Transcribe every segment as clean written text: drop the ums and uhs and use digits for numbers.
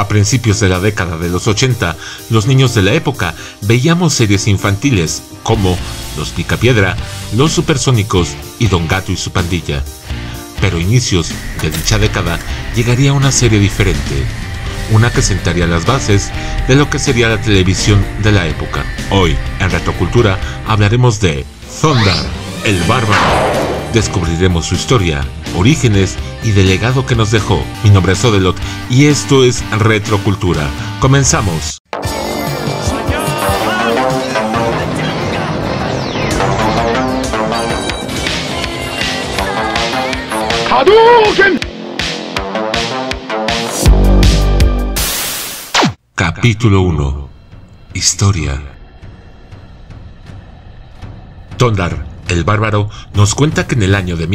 A principios de la década de los 80, los niños de la época veíamos series infantiles como Los Picapiedra, Los Supersónicos y Don Gato y su pandilla. Pero a inicios de dicha década llegaría una serie diferente, una que sentaría las bases de lo que sería la televisión de la época. Hoy, en Retrocultura, hablaremos de Thundar, el Bárbaro. Descubriremos su historia, orígenes y del legado que nos dejó. Mi nombre es Odelot y esto es Retrocultura. ¡Comenzamos! ¡Hadouken! Capítulo 1. Historia. Thundar, el Bárbaro, nos cuenta que en el año de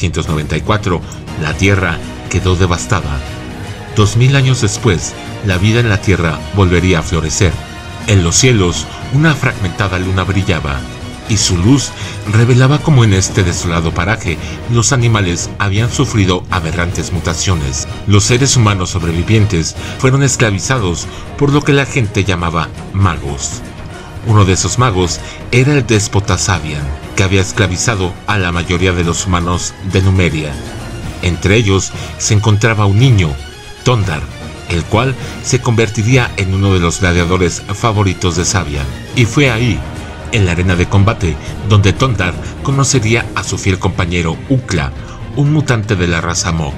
1994 la Tierra quedó devastada. 2000 años después, la vida en la Tierra volvería a florecer. En los cielos, una fragmentada luna brillaba, y su luz revelaba cómo en este desolado paraje los animales habían sufrido aberrantes mutaciones. Los seres humanos sobrevivientes fueron esclavizados por lo que la gente llamaba magos. Uno de esos magos era el déspota Sabian, que había esclavizado a la mayoría de los humanos de Numeria. Entre ellos se encontraba un niño, Thundar, el cual se convertiría en uno de los gladiadores favoritos de Sabian. Y fue ahí, en la arena de combate, donde Thundar conocería a su fiel compañero Ukla, un mutante de la raza Mog.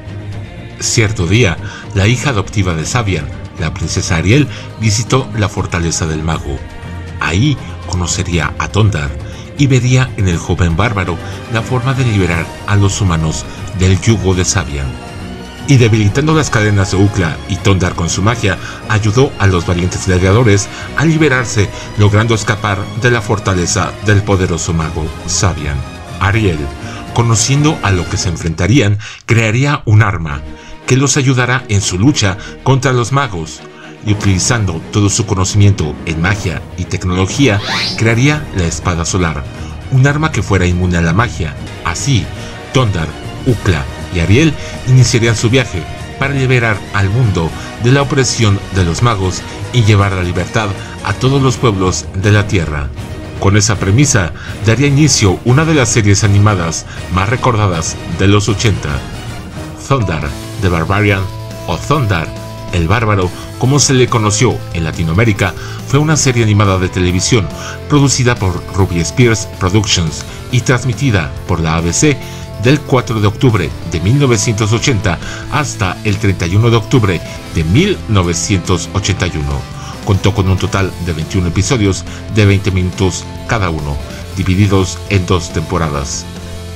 Cierto día, la hija adoptiva de Sabian, la princesa Ariel, visitó la fortaleza del mago. Ahí conocería a Thundar y vería en el joven bárbaro la forma de liberar a los humanos del yugo de Sabian. Y debilitando las cadenas de Ukla y Thundar con su magia, ayudó a los valientes gladiadores a liberarse, logrando escapar de la fortaleza del poderoso mago Sabian. Ariel, conociendo a lo que se enfrentarían, crearía un arma que los ayudará en su lucha contra los magos, y utilizando todo su conocimiento en magia y tecnología, crearía la espada solar, un arma que fuera inmune a la magia. Así, Thundar, Ukla y Ariel iniciarían su viaje para liberar al mundo de la opresión de los magos y llevar la libertad a todos los pueblos de la Tierra. Con esa premisa daría inicio una de las series animadas más recordadas de los 80, Thundar the Barbarian, o Thundar, el Bárbaro, como se le conoció en Latinoamérica. Fue una serie animada de televisión producida por Ruby Spears Productions y transmitida por la ABC del 4 de octubre de 1980 hasta el 31 de octubre de 1981. Contó con un total de 21 episodios de 20 minutos cada uno, divididos en 2 temporadas.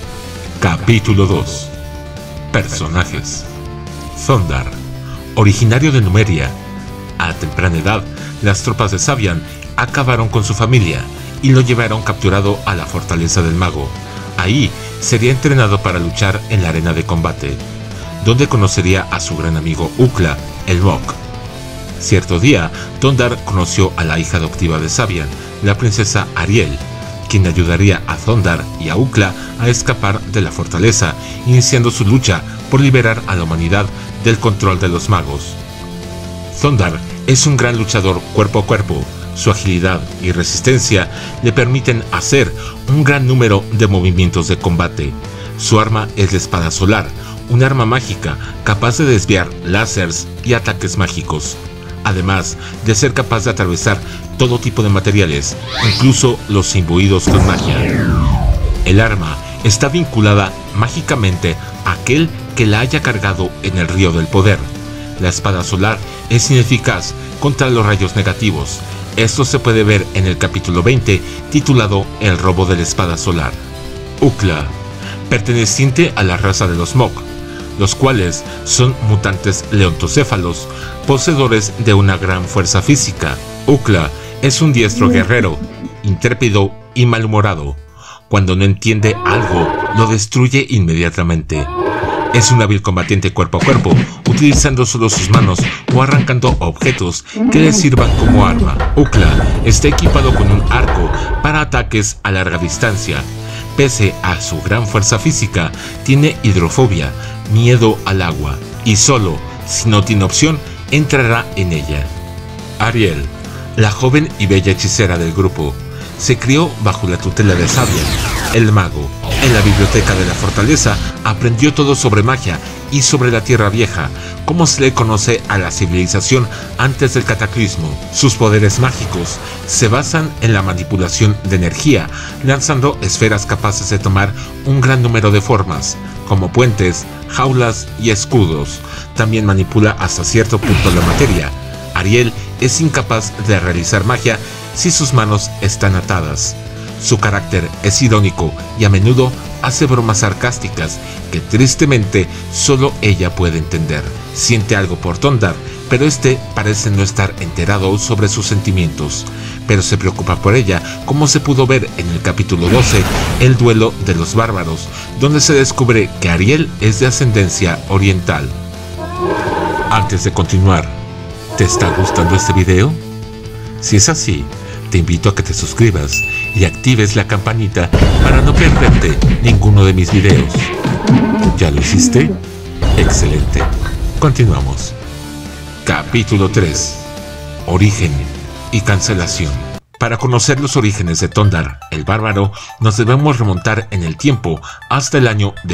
Capítulo 2. Personajes. Thundar, originario de Numeria. A temprana edad, las tropas de Sabian acabaron con su familia y lo llevaron capturado a la fortaleza del mago. Ahí sería entrenado para luchar en la arena de combate, donde conocería a su gran amigo Ukla, el Mog. Cierto día, Thundar conoció a la hija adoptiva de Sabian, la princesa Ariel, quien ayudaría a Thundar y a Ukla a escapar de la fortaleza, iniciando su lucha por liberar a la humanidad del control de los magos. Thundar es un gran luchador cuerpo a cuerpo. Su agilidad y resistencia le permiten hacer un gran número de movimientos de combate. Su arma es la espada solar, un arma mágica capaz de desviar láseres y ataques mágicos, además de ser capaz de atravesar todo tipo de materiales, incluso los imbuidos con magia. El arma está vinculada mágicamente a aquel que la haya cargado en el río del poder. La espada solar es ineficaz contra los rayos negativos. Esto se puede ver en el capítulo 20, titulado El robo de la espada solar. Ukla, perteneciente a la raza de los Mog, los cuales son mutantes leontocéfalos, poseedores de una gran fuerza física. Ukla es un diestro guerrero, intrépido y malhumorado. Cuando no entiende algo, lo destruye inmediatamente. Es un hábil combatiente cuerpo a cuerpo, utilizando solo sus manos o arrancando objetos que le sirvan como arma. Ukla está equipado con un arco para ataques a larga distancia. Pese a su gran fuerza física, tiene hidrofobia, miedo al agua, y solo, si no tiene opción, entrará en ella. Ariel, la joven y bella hechicera del grupo, se crió bajo la tutela de Xavier, el mago. En la biblioteca de la fortaleza aprendió todo sobre magia y sobre la Tierra Vieja, como se le conoce a la civilización antes del cataclismo. Sus poderes mágicos se basan en la manipulación de energía, lanzando esferas capaces de tomar un gran número de formas, como puentes, jaulas y escudos. También manipula hasta cierto punto la materia. Ariel es incapaz de realizar magia si sus manos están atadas. Su carácter es irónico y a menudo hace bromas sarcásticas que tristemente solo ella puede entender. Siente algo por Thondar, pero este parece no estar enterado sobre sus sentimientos, pero se preocupa por ella, como se pudo ver en el capítulo 12, El duelo de los bárbaros, donde se descubre que Ariel es de ascendencia oriental. Antes de continuar, ¿te está gustando este video? Si es así, te invito a que te suscribas y actives la campanita para no perderte ninguno de mis videos. ¿Ya lo hiciste? Excelente. Continuamos. Capítulo 3. Origen y cancelación. Para conocer los orígenes de Thondar, el bárbaro, nos debemos remontar en el tiempo hasta el año de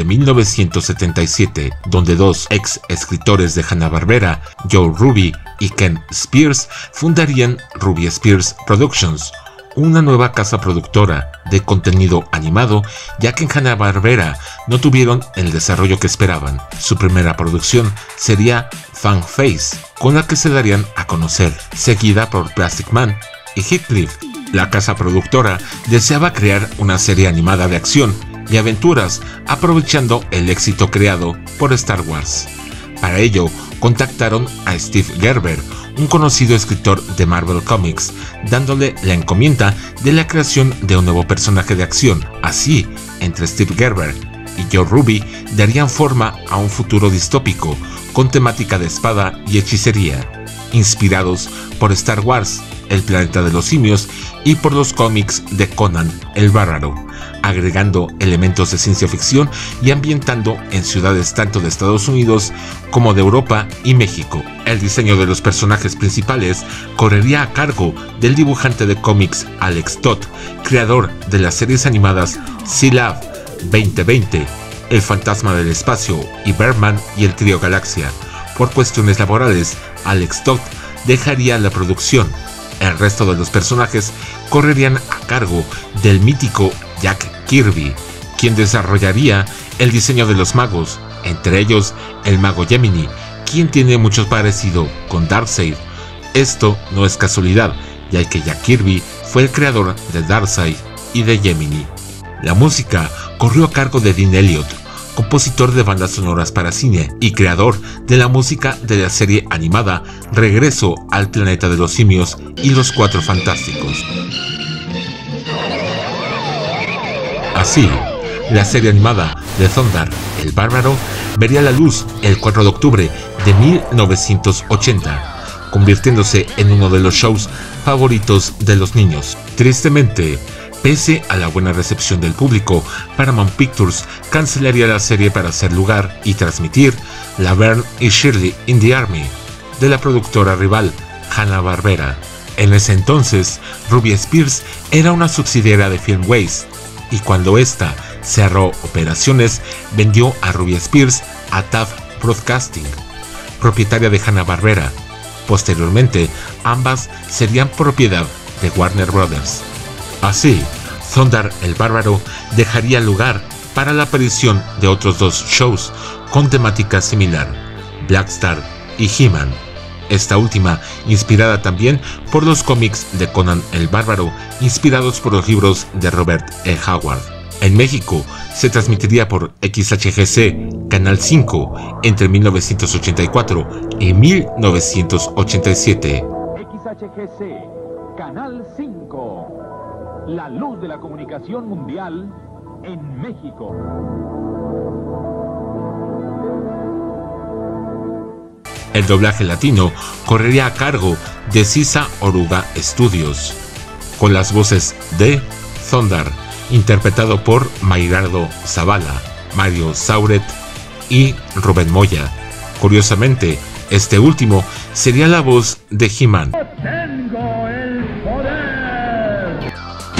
1977, donde dos ex escritores de Hanna-Barbera, Joe Ruby y Ken Spears, fundarían Ruby Spears Productions, una nueva casa productora de contenido animado, ya que en Hanna-Barbera no tuvieron el desarrollo que esperaban. Su primera producción sería Fanface, con la que se darían a conocer, seguida por Plastic Man y Heathcliff. La casa productora deseaba crear una serie animada de acción y aventuras, aprovechando el éxito creado por Star Wars. Para ello, contactaron a Steve Gerber, un conocido escritor de Marvel Comics, dándole la encomienda de la creación de un nuevo personaje de acción. Así, entre Steve Gerber y Joe Ruby darían forma a un futuro distópico con temática de espada y hechicería, inspirados por Star Wars, El planeta de los simios, y por los cómics de Conan el Bárbaro, agregando elementos de ciencia ficción y ambientando en ciudades tanto de Estados Unidos como de Europa y México. El diseño de los personajes principales correría a cargo del dibujante de cómics Alex Todd, creador de las series animadas Sealab 2020, El fantasma del espacio y Birdman y el trío Galaxia. Por cuestiones laborales, Alex Todd dejaría la producción. El resto de los personajes correrían a cargo del mítico Jack Kirby, quien desarrollaría el diseño de los magos, entre ellos el mago Gemini, quien tiene mucho parecido con Darkseid. Esto no es casualidad, ya que Jack Kirby fue el creador de Darkseid y de Gemini. La música corrió a cargo de Dean Elliott, compositor de bandas sonoras para cine y creador de la música de la serie animada Regreso al planeta de los simios y los Cuatro Fantásticos. Así, la serie animada de Thondar, el bárbaro, vería la luz el 4 de octubre de 1980, convirtiéndose en uno de los shows favoritos de los niños. Tristemente, pese a la buena recepción del público, Paramount Pictures cancelaría la serie para hacer lugar y transmitir Laverne y Shirley in the Army, de la productora rival Hanna-Barbera. En ese entonces, Ruby Spears era una subsidiaria de Filmways, y cuando esta cerró operaciones, vendió a Ruby Spears a Taft Broadcasting, propietaria de Hanna-Barbera. Posteriormente, ambas serían propiedad de Warner Brothers. Así, Thondar el Bárbaro dejaría lugar para la aparición de otros dos shows con temática similar, Blackstar y He-Man, esta última inspirada también por los cómics de Conan el Bárbaro, inspirados por los libros de Robert E. Howard. En México se transmitiría por XHGC Canal 5 entre 1984 y 1987. XHGC Canal 5. La luz de la comunicación mundial en México. El doblaje latino correría a cargo de Sisa Oruga Studios, con las voces de Thondar, interpretado por Mayrardo Zavala, Mario Sauret y Rubén Moya. Curiosamente, este último sería la voz de He-Man. ¡Tengo el poder!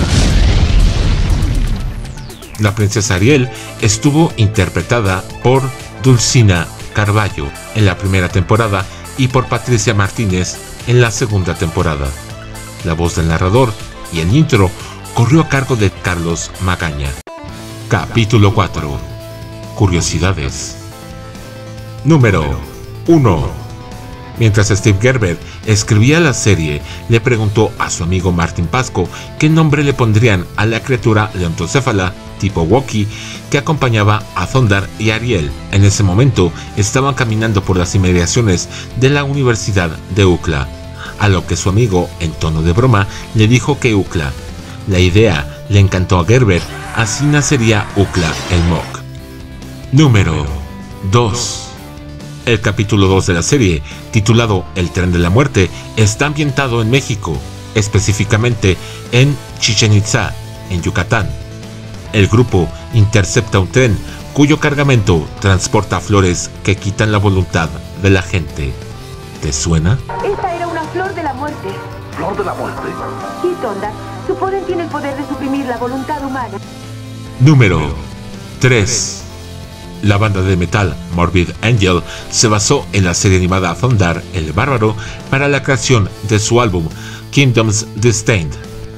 La princesa Ariel estuvo interpretada por Dulcina Carballo en la primera temporada y por Patricia Martínez en la segunda temporada. La voz del narrador y el intro corrió a cargo de Carlos Magaña. Capítulo 4. Curiosidades. Número 1. Mientras Steve Gerber escribía la serie, le preguntó a su amigo Martin Pasco qué nombre le pondrían a la criatura leontocéfala tipo Wookiee que acompañaba a Thondar y Ariel. En ese momento estaban caminando por las inmediaciones de la Universidad de UCLA, a lo que su amigo, en tono de broma, le dijo que UCLA. La idea le encantó a Gerber, así nacería UCLA el MOOC. Número 2. El capítulo 2 de la serie, titulado El Tren de la Muerte, está ambientado en México, específicamente en Chichén Itzá, en Yucatán. El grupo intercepta un tren cuyo cargamento transporta flores que quitan la voluntad de la gente. ¿Te suena? Esta era una flor de la muerte. ¿Flor de la muerte? Sí, Thondar. Su poder tiene el poder de suprimir la voluntad humana. Número 3. La banda de metal Morbid Angel se basó en la serie animada Thondar el Bárbaro para la creación de su álbum Kingdoms Destined.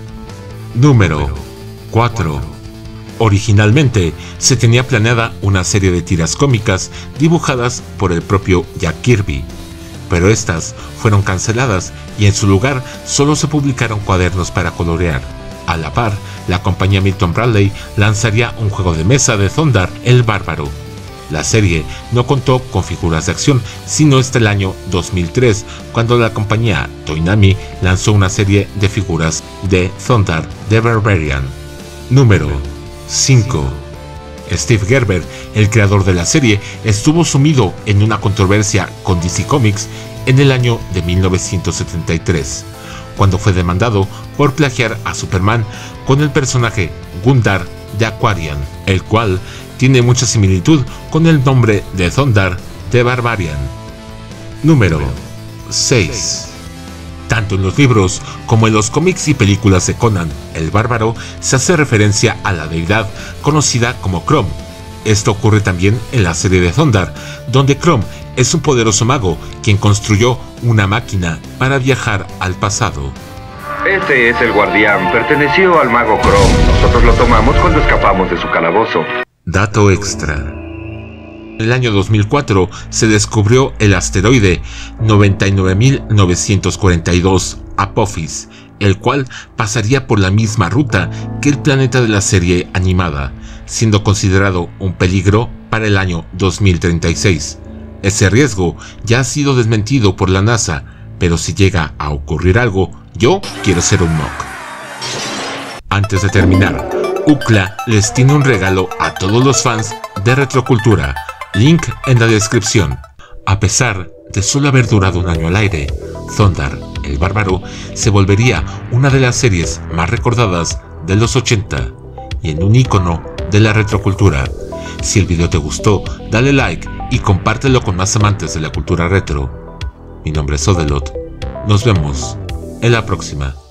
Número 4. Originalmente se tenía planeada una serie de tiras cómicas dibujadas por el propio Jack Kirby, pero estas fueron canceladas y en su lugar solo se publicaron cuadernos para colorear. A la par, la compañía Milton Bradley lanzaría un juego de mesa de Thondar el Bárbaro. La serie no contó con figuras de acción, sino hasta el año 2003, cuando la compañía Toynami lanzó una serie de figuras de Thondar the Barbarian. Número 5. Steve Gerber, el creador de la serie, estuvo sumido en una controversia con DC Comics en el año de 1973, cuando fue demandado por plagiar a Superman con el personaje Gundar de Aquarian, el cual tiene mucha similitud con el nombre de Thondar the Barbarian. Número 6. Tanto en los libros como en los cómics y películas de Conan el Bárbaro se hace referencia a la deidad conocida como Crom. Esto ocurre también en la serie de Thondar, donde Crom es un poderoso mago quien construyó una máquina para viajar al pasado. Este es el guardián, perteneció al mago Crom. Nosotros lo tomamos cuando escapamos de su calabozo. Dato extra. En el año 2004 se descubrió el asteroide 99.942 Apophis, el cual pasaría por la misma ruta que el planeta de la serie animada, siendo considerado un peligro para el año 2036. Ese riesgo ya ha sido desmentido por la NASA, pero si llega a ocurrir algo, yo quiero ser un MOOC. Antes de terminar, UCLA les tiene un regalo a todos los fans de Retrocultura. Link en la descripción. A pesar de solo haber durado un año al aire, Thondar el Bárbaro se volvería una de las series más recordadas de los 80 y en un ícono de la retrocultura. Si el video te gustó, dale like y compártelo con más amantes de la cultura retro. Mi nombre es Odelot. Nos vemos en la próxima.